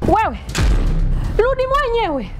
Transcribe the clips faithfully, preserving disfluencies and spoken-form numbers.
Wewe rudi mwenyewe.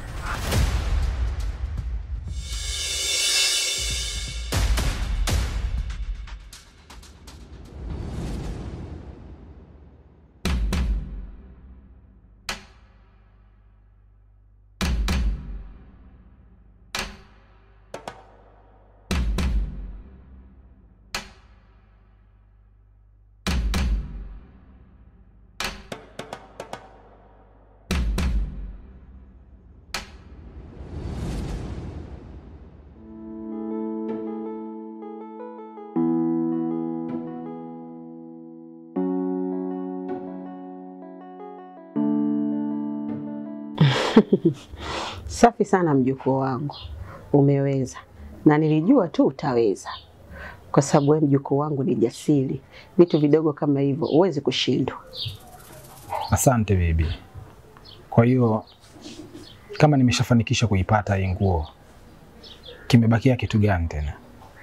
Safi sana mjukuu wangu. Umeweza. Na nilijua tu utaweza. Kwa sababu wewe mjukuu wangu ni jasiri. Vitu vidogo kama hivyo huwezi kushindwa. Asante bibi. Kwa hiyo kama nimeshafanikisha kuipata hii nguo, kimebakia kitu gani tena?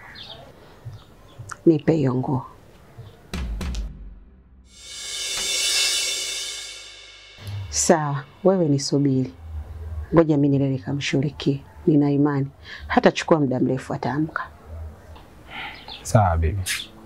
Nipe hiyo nguo. Sawa, wewe nisubiri. Ngoja mimi nilele kamshughulikie. Nina imani hata chukua muda mrefu ataamka. Sawa bibi.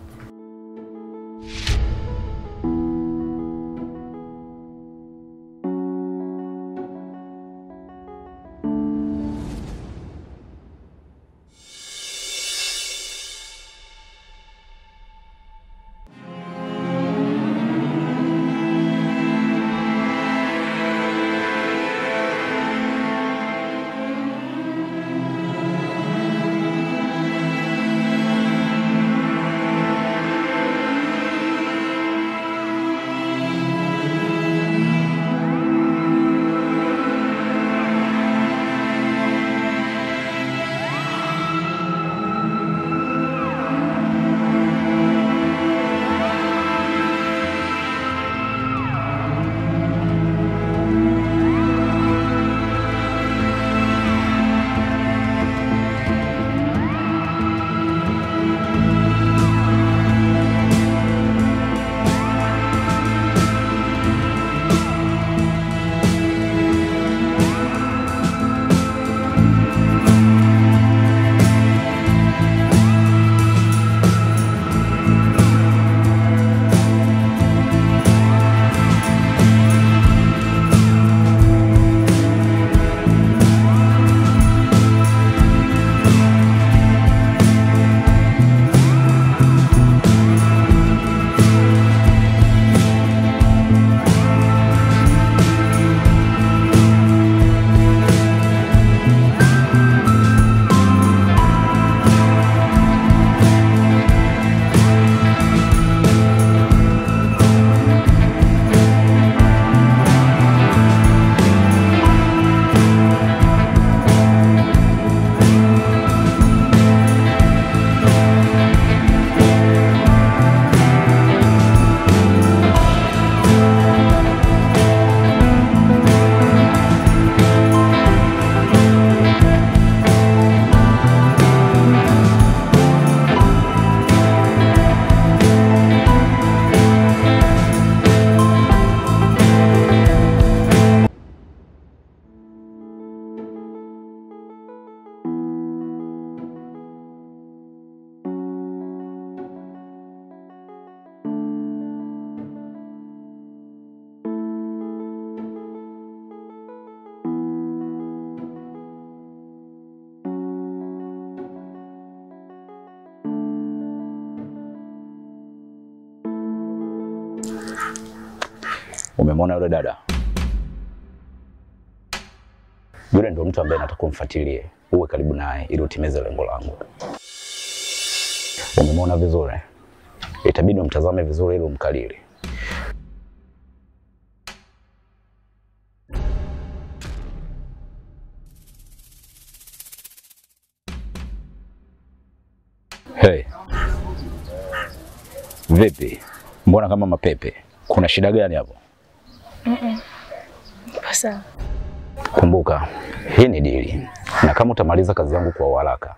Umemwona yule dada? Yule ndio mtu ambaye nataka kumfuatilie, uwe karibu naye ili utimize lengo langu. Umemwona vizuri? Itabidi umtazame vizuri ili umkalili. Hey. Vipi? Mbona kama mapepe? Kuna shida gani hapo? Mhm. Pasa. Kumbuka, hii ni dili. Na kama utamaliza kazi yangu kwa haraka,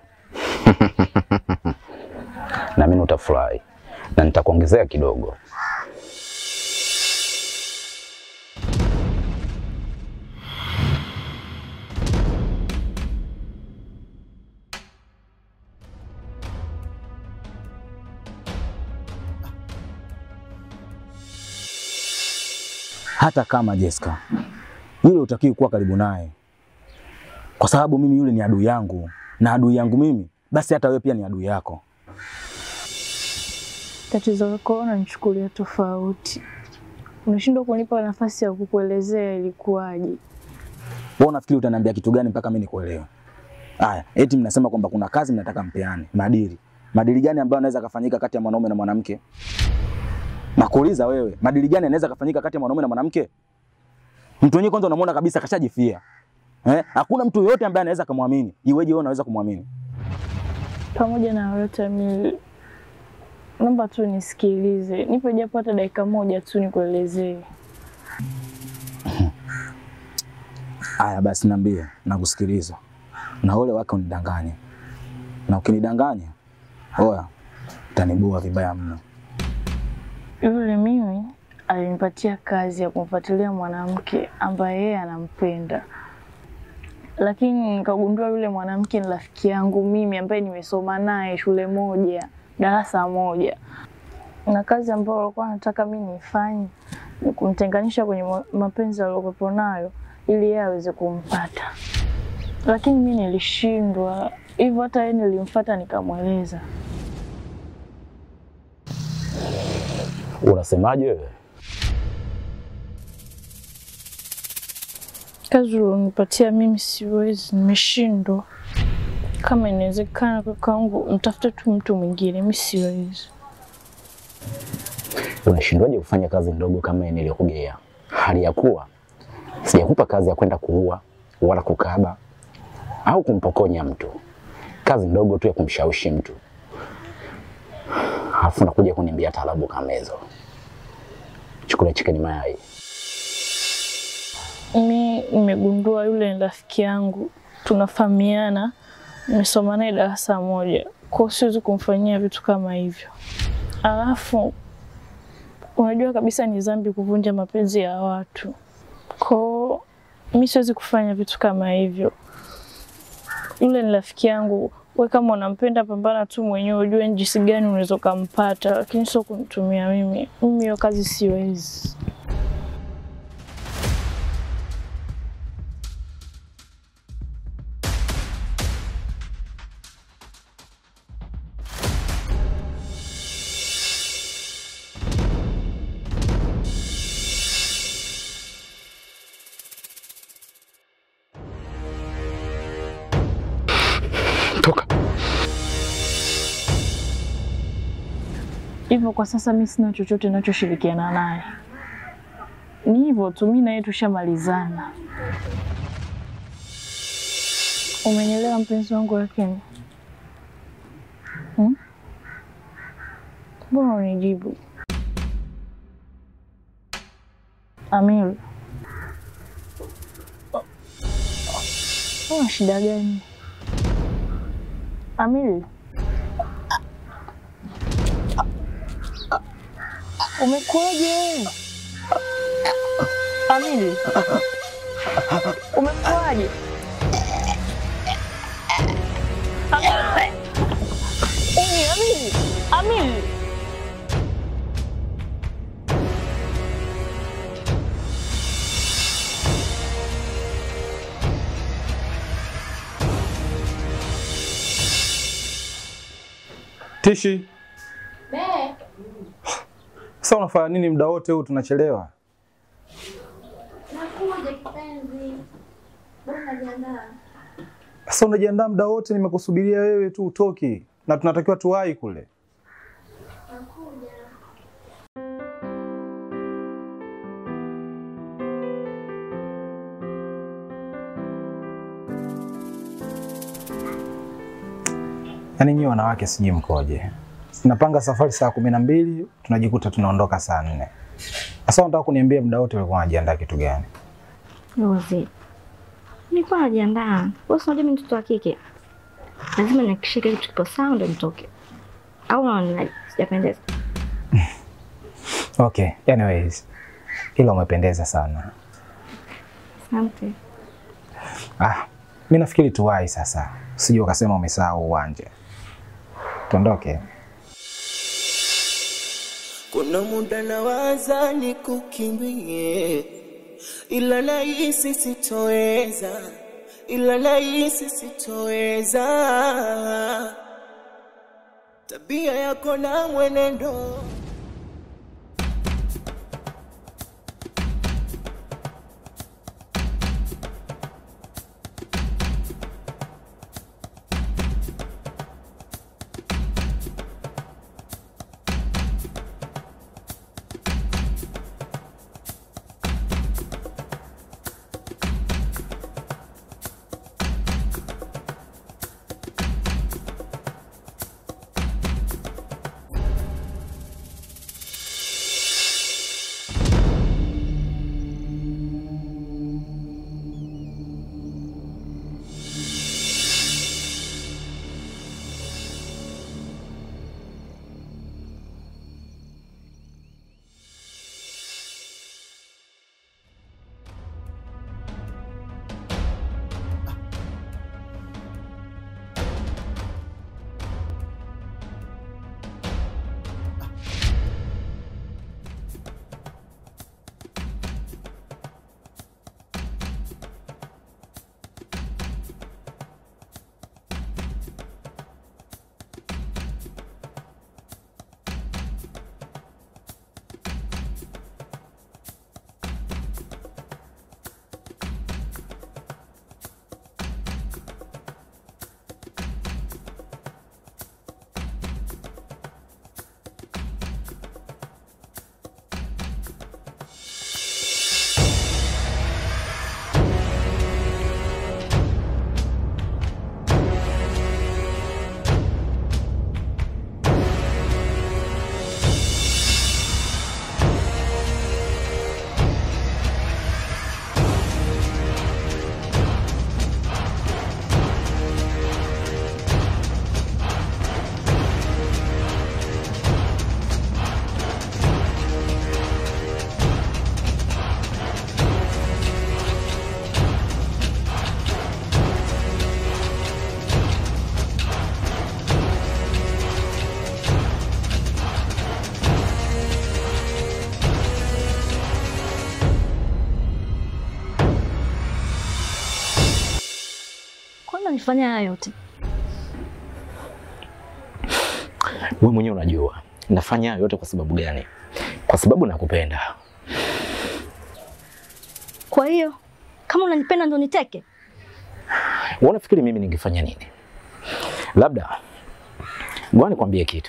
na mimi utafurahi na nitakuongezea kidogo. hata kama Jessica, yule utakiwi kuwa karibu naye. Kwa sababu mimi yule ni adui yangu, na adui yangu mimi, basi hata wewe pia ni adui yako. Tatizo lako unanichukulia tofauti. Unashindwa kunipa nafasi ya kukuelezea ilikuwaje. Wewe unafikiri utaniambia kitu gani mpaka mimi nikuelewe? Haya, eti mnasema kwamba kuna kazi mnataka mpeane, madili. Madili gani ambayo anaweza kufanyika kati ya mwanaume na mwanamke? Nakuuliza wewe, madili gani yanaweza kufanyika kati ya mwanaume na mwanamke? Mtu mwenyewe kwanza unamuona kabisa kashajifia. Eh? Hakuna mtu yote ambaye anaweza kumwamini. Iweje wewe unaweza kumwamini? Pamoja na yote mimi naomba tu nisikilize. Nipe japo hata dakika moja tu nikuelezee. Aya basi niambie, nakusikiliza. Na ole wake unidanganye. Na ukinidanganya, oya, utanibua vibaya mno. Yule mimi alinipatia kazi ya kumfuatilia mwanamke ambaye yeye anampenda. Lakini nikagundua yule mwanamke ni rafiki yangu mimi ambaye nimesoma naye shule moja, darasa moja. Na kazi ambayo alikuwa anataka mimi nifanye ni kumtenganisha kwenye mapenzi aliyokuwa nayo ili yeye aweze kumpata. Lakini mimi nilishindwa. Hivyo hata yeye nilimfuata nikamweleza. Unasemaje wewe? Kazi unipatia mimi siwezi, nimeshindwa. Kama inawezekana kakaangu mtafute tu mtu mwingine, mimi siwezi. Unashindwaje kufanya kazi ndogo kama niliyokugea? Hali ya kuwa sijakupa kazi ya kwenda kuua wala kukaba au kumpokonya mtu. Kazi ndogo tu ya kumshawishi mtu. Alafu nakuja kuniambia talabu kama hizo. Chukula chicken mayai. Mimi nimegundua yule ni rafiki yangu. Tunafahamiana. Nimesoma naye darasa moja. Kwa hiyo siwezi kumfanyia vitu kama hivyo. Alafu unajua kabisa ni dhambi kuvunja mapenzi ya watu. Kwa hiyo mimi siwezi kufanya vitu kama hivyo. Yule ni rafiki yangu. Wewe kama unampenda pambana tu mwenyewe ujue jinsi gani unaweza kumpata, lakini sio kunitumia mimi. Mimi hiyo kazi siwezi. Toka. Hivyo kwa sasa mimi sina chochote ninachoshirikiana naye. Ni hivyo tu, mimi na yeye tushamalizana. Umenielewa mpenzi wangu lakini? Hmm? Mbona unijibu? Amir. Una shida gani? Amir. Umekuaje? Amir. Umekuaje? Amir. Amir. Amir. Tishi. Be. Sasa unafanya nini muda wote huu tunachelewa? Nakuja kipenzi. Bwana najiandaa. Sasa unajiandaa muda wote, nimekusubiria wewe tu utoki na tunatakiwa tuwahi kule. Nakuja. Yaani nyinyi wanawake sijui mkoje. Tunapanga safari saa kumi na mbili, tunajikuta tunaondoka saa nne. Sasa unataka kuniambia muda wote ulikuwa unajiandaa kitu gani? Rozi. Nilikuwa najiandaa. Wewe unajua mimi mtoto wa kike. Lazima nihakikishe kile kitu kipo sawa ndio nitoke. Au unaona sijapendeza? Okay, anyways. Hilo umependeza sana. Asante. Ah, mimi nafikiri tuwahi sasa. Usije ukasema umesahau uwanja. Tuondoke. Kuna muda nawaza nikukimbie, ila nahisi sitoweza, ila nahisi sitoweza. Tabia yako na mwenendo nifanya haya yote? Wewe mwenyewe unajua nafanya haya yote kwa sababu gani? Kwa sababu nakupenda. Kwa hiyo kama unanipenda ndo niteke? Unafikiri mimi ningefanya nini? Labda ngoja nikwambie kitu.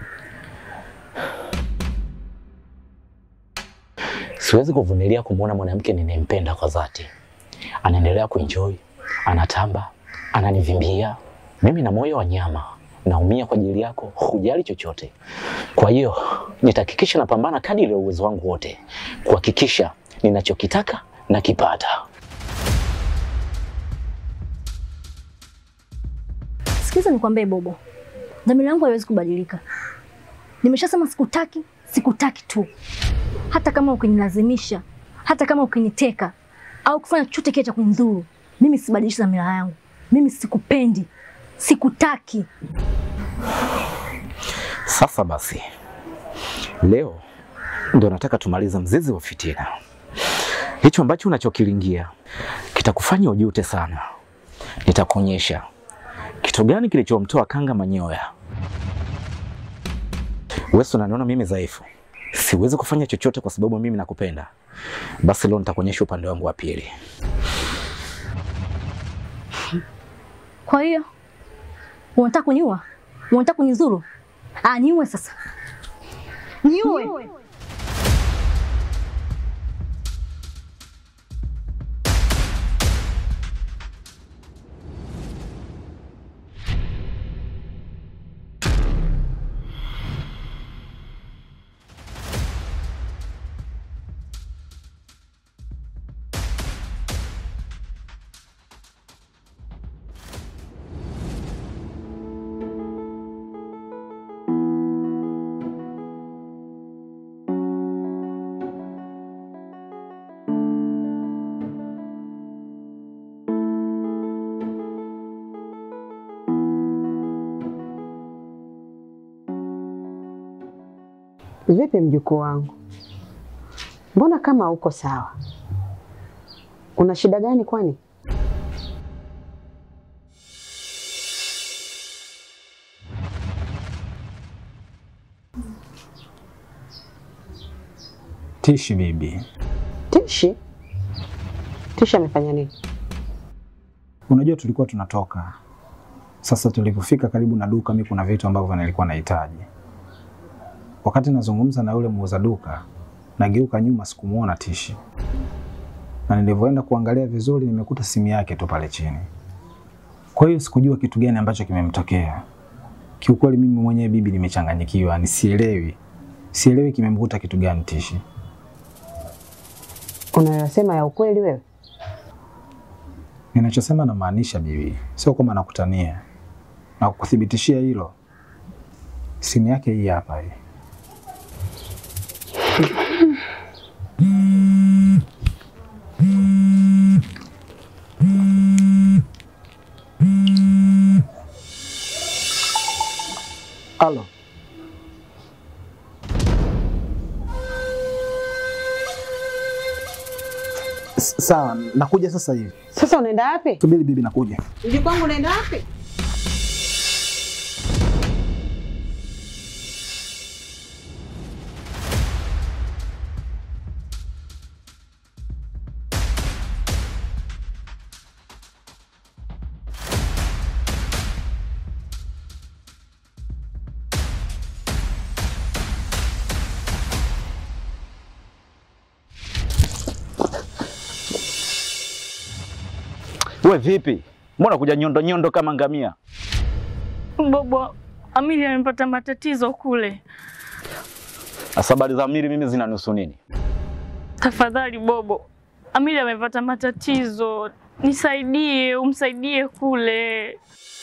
Siwezi kuvumilia kumuona mwanamke ninayempenda kwa dhati anaendelea kuenjoy, anatamba, ananivimbia. Mimi na moyo wa nyama, naumia kwa ajili yako, hujali chochote. Kwa hiyo nitahakikisha napambana kadri ya uwezo wangu wote kuhakikisha ninachokitaka na kipata. Sikiza nikwambie Bobo, dhamira yangu haiwezi kubadilika. Nimeshasema sikutaki, sikutaki tu. Hata kama ukinilazimisha, hata kama ukiniteka au kufanya chochote kile cha kunidhuru, mimi sibadilishi dhamira yangu. Mimi sikupendi, sikutaki. Sasa basi, leo ndio nataka tumalize mzizi wa fitina. Hicho ambacho unachokilingia kitakufanya ujute sana. Nitakuonyesha kitu gani kilichomtoa kanga manyoya. Wewe unaniona mimi dhaifu, siwezi kufanya chochote kwa sababu mimi nakupenda. Basi leo nitakuonyesha upande wangu wa pili. Kwa hiyo unataka kuniua? Unataka kunizuru? Ah, niue sasa. Niue. Niue. Vipi mjukuu wangu? Mbona kama uko sawa? Una shida gani kwani? Tishi bibi. Tishi? Tishi amefanya nini? Unajua tulikuwa tunatoka. Sasa tulipofika karibu na duka mimi kuna vitu ambavyo nilikuwa nahitaji. Wakati nazungumza na yule muuza duka, nageuka nyuma sikumuona Tishi. Na nilivyoenda kuangalia vizuri nimekuta simu yake tu pale chini. Kwa hiyo sikujua kitu gani ambacho kimemtokea. Kiukweli mimi mwenyewe bibi nimechanganyikiwa, nisielewi. Sielewi kimemkuta kitu gani Tishi. Unayosema ya ukweli wewe? Ninachosema na maanisha bibi, sio kama nakutania. Na kukuthibitishia hilo. Simu yake hii hapa hii. Halo. Sawa, nakuja sasa hivi. Sasa unaenda wapi? Subiri bibi, nakuja. Mjukuu wangu unaenda wapi? Wewe vipi? Mbona kuja nyondo nyondo kama ngamia? Bobo, Amiri amepata matatizo kule. Habari za Amiri mimi zinanihusu nini? Tafadhali Bobo, Amiri amepata matatizo. Nisaidie, umsaidie kule.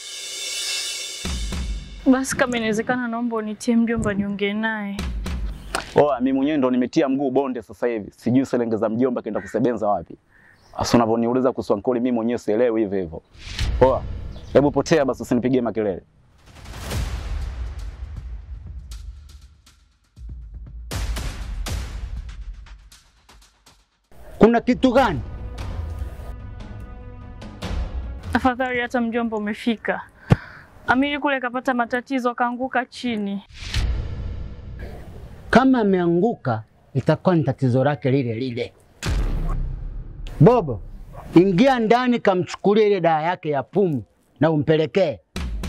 Basi kama inawezekana naomba unitie mjomba niongee naye. Oh, mimi mwenyewe ndo nimetia mguu bonde sasa hivi. Sijui selenge za mjomba kaenda kusebenza wapi. Asa unavyoniuliza kuhusu ankoli mimi mwenyewe sielewi hivyo hivyo. Poa. Hebu potea basi usinipigie makelele. Kuna kitu gani? Afadhali hata mjomba umefika. Amiri kule kapata matatizo kaanguka chini. Kama ameanguka itakuwa ni tatizo lake lile lile. Bobo, ingia ndani kamchukulie ile dawa yake ya pumu na umpelekee.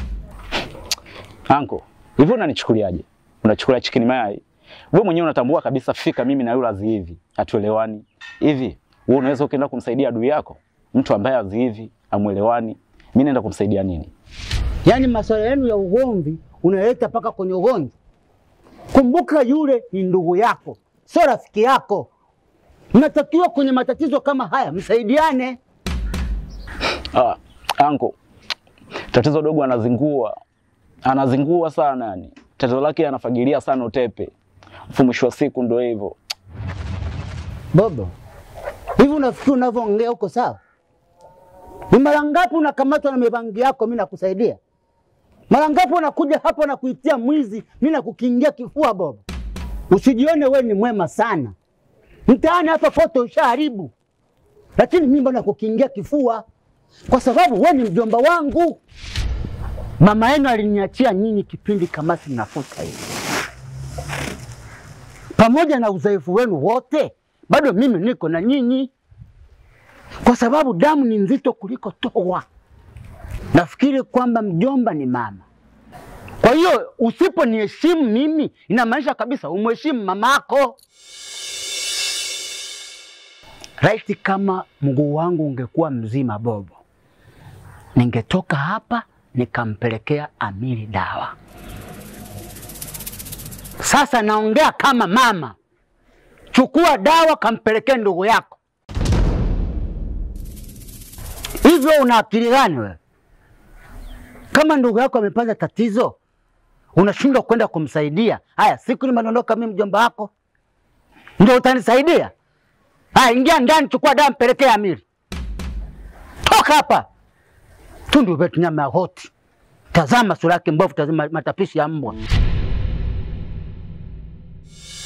Anko, hivyo unanichukuliaje? Unachukulia chicken mayai? Wewe mwenyewe unatambua kabisa fika mimi na yule azi hivi, hatuelewani. Hivi, wewe unaweza ukaenda kumsaidia adui yako? Mtu ambaye azi hivi, amuelewani. Mimi naenda kumsaidia nini? Yaani masuala yenu ya ugomvi unaleta paka kwenye ugomvi. Kumbuka yule ni ndugu yako, sio rafiki yako. Mnatakiwa kwenye matatizo kama haya msaidiane. Ah, anko. Tatizo dogo anazingua. Anazingua sana yani. Tatizo lake anafagilia sana utepe. Mwisho wa siku ndio hivyo. Bobo, hivi unafikiri unavyoongea uko sawa? Ni mara ngapi unakamatwa na mibangi yako mimi nakusaidia? Mara ngapi unakuja hapa na kuitia mwizi mimi nakukingia kifua Bobo? Usijione wewe ni mwema sana. Mtaani hapa foto ushaharibu. Lakini mimi mbona kukingia kifua? Kwa sababu wewe ni mjomba wangu. Mama yenu aliniachia nyinyi kipindi kama sinafuta hivi. Pamoja na udhaifu wenu wote, bado mimi niko na nyinyi. Kwa sababu damu ni nzito kuliko toa. Nafikiri kwamba mjomba ni mama. Kwa hiyo usiponiheshimu mimi, inamaanisha kabisa umheshimu mamako. Raiti kama mguu wangu ungekuwa mzima Bobo, ningetoka hapa nikampelekea Amiri dawa. Sasa naongea kama mama. Chukua dawa kampelekea ndugu yako. Hivyo una akili gani wewe? Kama ndugu yako amepata tatizo, unashindwa kwenda kumsaidia. Haya, siku nimeondoka mimi mjomba wako, ndio utanisaidia? Haya, ingia ndani, chukua dawa mpelekea Amiri. Toka hapa. Tundu wetu nyama ya hoti. Tazama sura yake mbovu, tazama matapishi ya mbwa.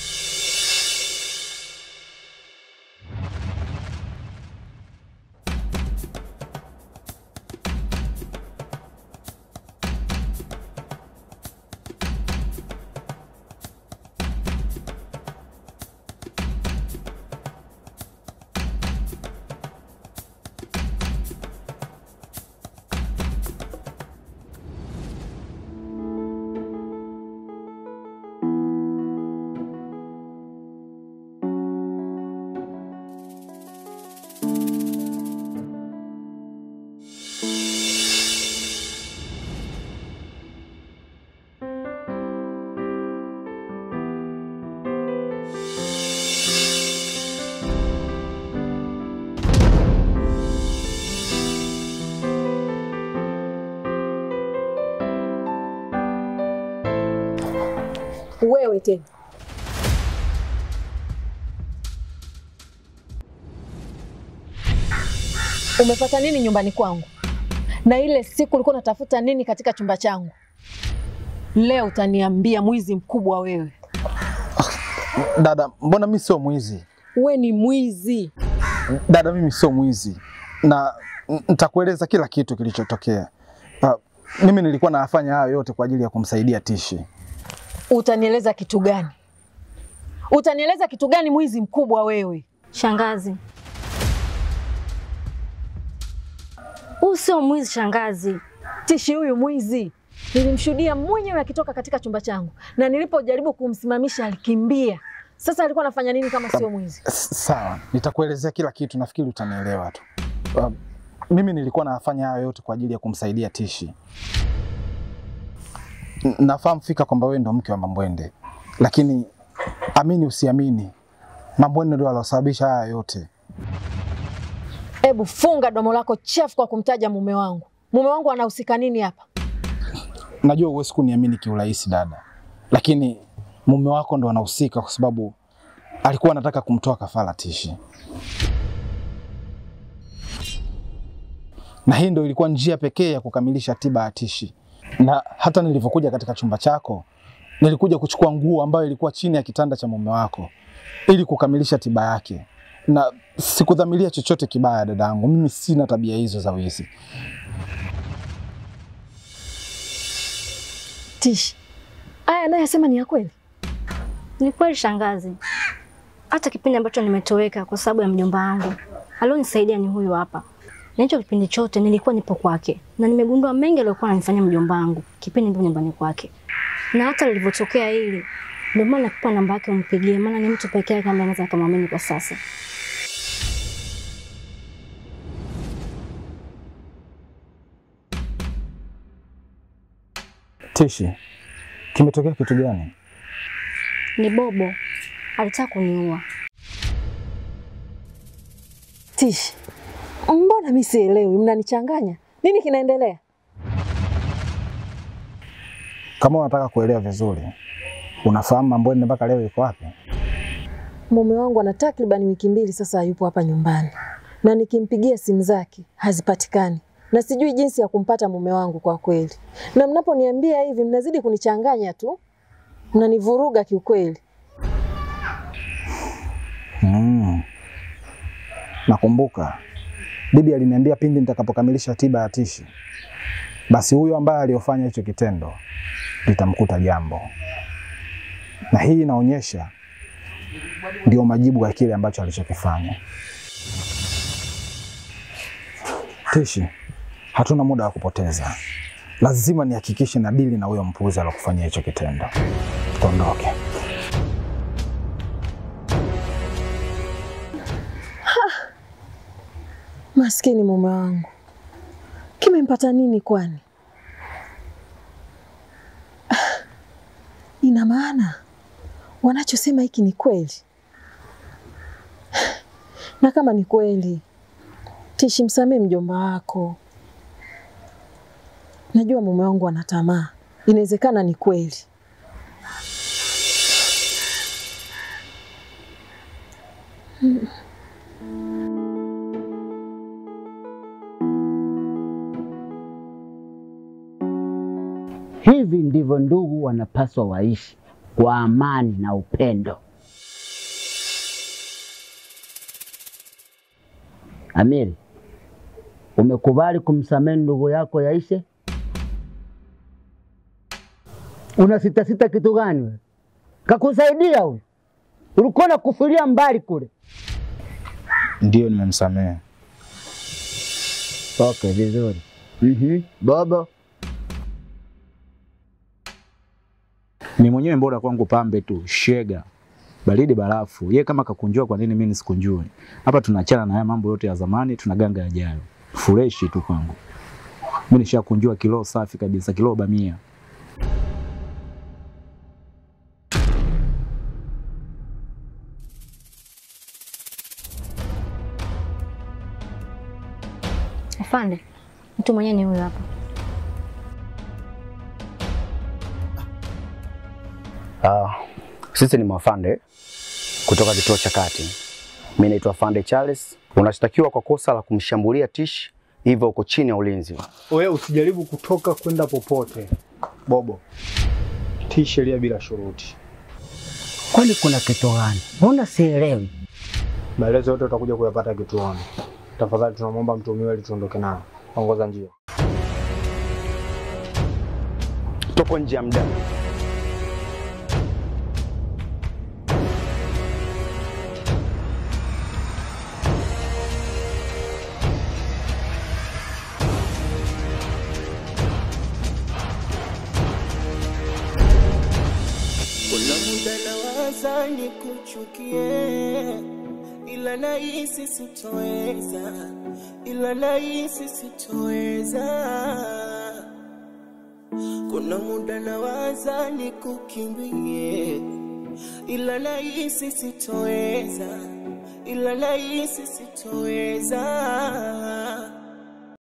tena? Umepata nini nyumbani kwangu? Na ile siku ulikuwa unatafuta nini katika chumba changu? Leo utaniambia mwizi mkubwa wewe. Dada, mbona mimi sio mwizi? We ni mwizi. Dada, mimi sio mwizi. Na nitakueleza kila kitu kilichotokea. Uh, mimi nilikuwa nafanya hayo yote kwa ajili ya kumsaidia Tishi. Utanieleza kitu gani? Utanieleza kitu gani mwizi mkubwa wewe? Shangazi. Huyu sio mwizi shangazi. Tishi huyu mwizi. Nilimshuhudia mwenyewe akitoka katika chumba changu. Na nilipojaribu kumsimamisha alikimbia. Sasa alikuwa anafanya nini kama sio mwizi? Sawa, nitakuelezea kila kitu, nafikiri utanielewa tu. Uh, mimi nilikuwa nafanya hayo yote kwa ajili ya kumsaidia Tishi. N nafahamu fika kwamba wewe ndo mke wa Mambwende. Lakini amini usiamini, Mambwende ndo alosababisha haya yote. Hebu funga domo lako chafu kwa kumtaja mume wangu. Mume wangu anahusika nini hapa? Najua huwezi kuniamini kiurahisi dada. Lakini mume wako ndo anahusika kwa sababu alikuwa anataka kumtoa kafara Tishi. Na hii ndio ilikuwa njia pekee ya kukamilisha tiba ya Tishi. Na hata nilivyokuja katika chumba chako, nilikuja kuchukua nguo ambayo ilikuwa chini ya kitanda cha mume wako ili kukamilisha tiba yake. Na sikudhamiria chochote kibaya dadangu. Mimi sina tabia hizo za wizi. Tishi, aya naye asema ni ya kweli? Ni kweli shangazi. Hata kipindi ambacho nimetoweka kwa sababu ya mjomba wangu, alionisaidia ni huyu hapa. Na hicho kipindi chote nilikuwa nipo kwake na nimegundua mengi aliyokuwa ananifanya mjomba wangu kipindi nipo nyumbani kwake. Na hata lilivyotokea hili, ndio maana nakupa namba yake umpigie, maana ni mtu pekee yake ambaye anaweza kumwamini kwa sasa. Tishi, kimetokea kitu gani? Ni Bobo. Alitaka kuniua. Tishi, mbona mimi sielewi, mnanichanganya? Nini kinaendelea? Kama unataka kuelewa vizuri, unafahamu Mambwende mpaka leo yuko wapi? Mume wangu ana takriban wiki mbili sasa hayupo hapa nyumbani. Na nikimpigia simu zake hazipatikani. Na sijui jinsi ya kumpata mume wangu kwa kweli. Na mnaponiambia hivi mnazidi kunichanganya tu. Mnanivuruga kiukweli. Mm. Nakumbuka bibi aliniambia pindi nitakapokamilisha tiba ya Tishi, basi huyo ambaye aliyofanya hicho kitendo litamkuta jambo. Na hii inaonyesha ndio majibu ya kile ambacho alichokifanya. Tishi, hatuna muda wa kupoteza. Lazima nihakikishe na dili na huyo mpuuzi aliyokufanyia hicho kitendo. Tuondoke. Maskini mume wangu. Kimempata nini kwani? Ina maana wanachosema hiki ni kweli. Na kama ni kweli, Tishi, msamee mjomba wako. Najua mume wangu ana tamaa. Inawezekana ni kweli. Hmm. Hivi ndivyo ndugu wanapaswa waishi, kwa amani na upendo. Amiri, umekubali kumsamehe ndugu yako yaishe? Una sita sita kitu gani wewe? Kakusaidia huyu. Ulikuwa unakufilia mbali kule. Ndio nimemsamehe. Okay, vizuri. Mhm. Bobo. Mimi mwenyewe mbona kwangu pambe tu, shega. Baridi barafu. Yeye kama kakunjua, kwa nini mimi nisikunjue? Hapa tunaachana na haya mambo yote ya zamani, tunaganga yajayo. Fresh tu kwangu. Mimi nishakunjua kilo safi kabisa, kilo bamia. Afande, mtu mwenyewe ni huyu hapa. Ah, Sisi ni mafande kutoka kituo cha kati. Mimi naitwa Afande Charles. Unashtakiwa kwa kosa la kumshambulia Tish, hivyo uko chini ya ulinzi. Wewe usijaribu kutoka kwenda popote. Bobo. Tii sheria bila shuruti. Kwani kuna kitu gani? Mbona sielewi? Maelezo yote utakuja kuyapata kituoni. Tafadhali tunamwomba mtumiwe ili tuondoke naye. Ongoza njia. Toko nje ya muda. Kuna muda nawaza nikuchukie, ila nahisi sitoweza, ila nahisi sitoweza. Kuna muda nawaza nikukimbie, ila nahisi sitoweza, ila nahisi sitoweza.